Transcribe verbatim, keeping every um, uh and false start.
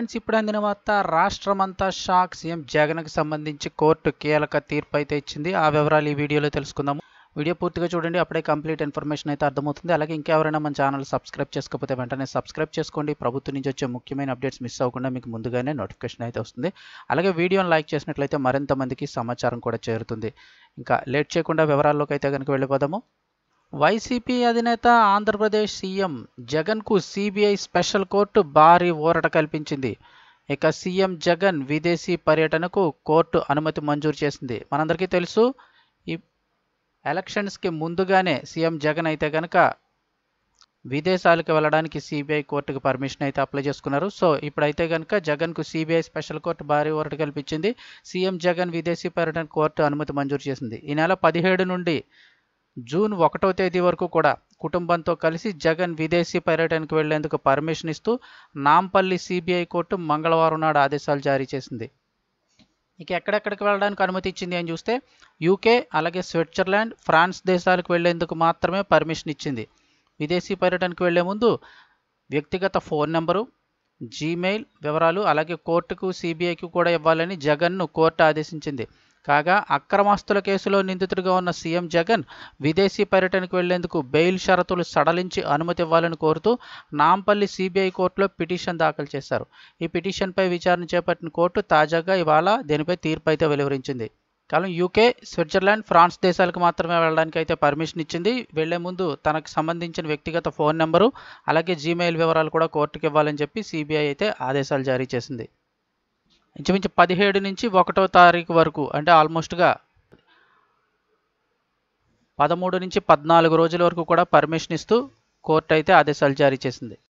Friends, ఇప్పుడు అందిన వార్త రాష్ట్రమంతా షాక్. సీఎం జగన్కి సంబంధించి కోర్టు కీలక తీర్పు అయితే ఇచ్చింది. ఆ వివరాలు ఈ వీడియోలో తెలుసుకుందాము. వీడియో పూర్తిగా చూడండి, అప్పుడే కంప్లీట్ ఇన్ఫర్మేషన్ అయితే అర్థమవుతుంది. అలాగే ఇంకెవరైనా మన ఛానల్ సబ్స్క్రైబ్ చేసుకోకపోతే వెంటనే సబ్స్క్రైబ్ చేసుకోండి. ప్రభుత్వం నుంచి వచ్చే ముఖ్యమైన అప్డేట్స్ మిస్ అవ్వకుండా మీకు ముందుగానే నోటిఫికేషన్ అయితే వస్తుంది. అలాగే వీడియోని లైక్ చేసినట్లయితే మరింత మందికి సమాచారం కూడా చేరుతుంది. ఇంకా లేట్ చేయకుండా వివరాల్లోకి అయితే కనుక వెళ్ళిపోదాము. వైసీపీ అధినేత ఆంధ్రప్రదేశ్ సీఎం జగన్కు సిబిఐ స్పెషల్ కోర్టు భారీ ఊరట కల్పించింది. ఇక సీఎం జగన్ విదేశీ పర్యటనకు కోర్టు అనుమతి మంజూరు చేసింది. మనందరికీ తెలుసు, ఈ ఎలక్షన్స్కి ముందుగానే సీఎం జగన్ అయితే కనుక విదేశాలకు వెళ్ళడానికి సిబిఐ కోర్టుకు పర్మిషన్ అయితే అప్లై చేసుకున్నారు. సో ఇప్పుడైతే కనుక జగన్కు సిబిఐ స్పెషల్ కోర్టు భారీ ఊరట కల్పించింది. సీఎం జగన్ విదేశీ పర్యటన కోర్టు అనుమతి మంజూరు చేసింది. ఈ నెల పదిహేడు నుండి జూన్ ఒకటో తేదీ వరకు కూడా కుటుంబంతో కలిసి జగన్ విదేశీ పర్యటనకు వెళ్లేందుకు పర్మిషన్ ఇస్తూ నాంపల్లి సిబిఐ కోర్టు మంగళవారం నాడు ఆదేశాలు జారీ చేసింది. ఇక ఎక్కడెక్కడికి వెళ్ళడానికి అనుమతి ఇచ్చింది అని చూస్తే యూకే, అలాగే స్విట్జర్లాండ్, ఫ్రాన్స్ దేశాలకు వెళ్లేందుకు మాత్రమే పర్మిషన్ ఇచ్చింది. విదేశీ పర్యటనకు వెళ్లే ముందు వ్యక్తిగత ఫోన్ నెంబరు, జీమెయిల్ వివరాలు అలాగే కోర్టుకు సిబిఐకి కూడా ఇవ్వాలని జగన్ను కోర్టు ఆదేశించింది. కాగా అక్రమాస్తుల కేసులో నిందితుడిగా ఉన్న సీఎం జగన్ విదేశీ పర్యటనకు వెళ్లేందుకు బెయిల్ షరతులు సడలించి అనుమతి ఇవ్వాలని కోరుతూ నాంపల్లి సిబిఐ కోర్టులో పిటిషన్ దాఖలు చేశారు. ఈ పిటిషన్పై విచారణ చేపట్టిన కోర్టు తాజాగా ఇవాళ దీనిపై తీర్పు అయితే వెలువరించింది. కాలం యూకే, స్విట్జర్లాండ్, ఫ్రాన్స్ దేశాలకు మాత్రమే వెళ్ళడానికి అయితే పర్మిషన్ ఇచ్చింది. వెళ్లే ముందు తనకు సంబంధించిన వ్యక్తిగత ఫోన్ నెంబరు అలాగే జీమెయిల్ వివరాలు కూడా కోర్టుకు ఇవ్వాలని చెప్పి సిబిఐ అయితే ఆదేశాలు జారీ చేసింది. ఇంచుమించు పదిహేడు నుంచి ఒకటో తారీఖు వరకు అంటే ఆల్మోస్ట్గా పదమూడు నుంచి పద్నాలుగు రోజుల వరకు కూడా పర్మిషన్ ఇస్తూ కోర్టు అయితే ఆదేశాలు జారీ చేసింది.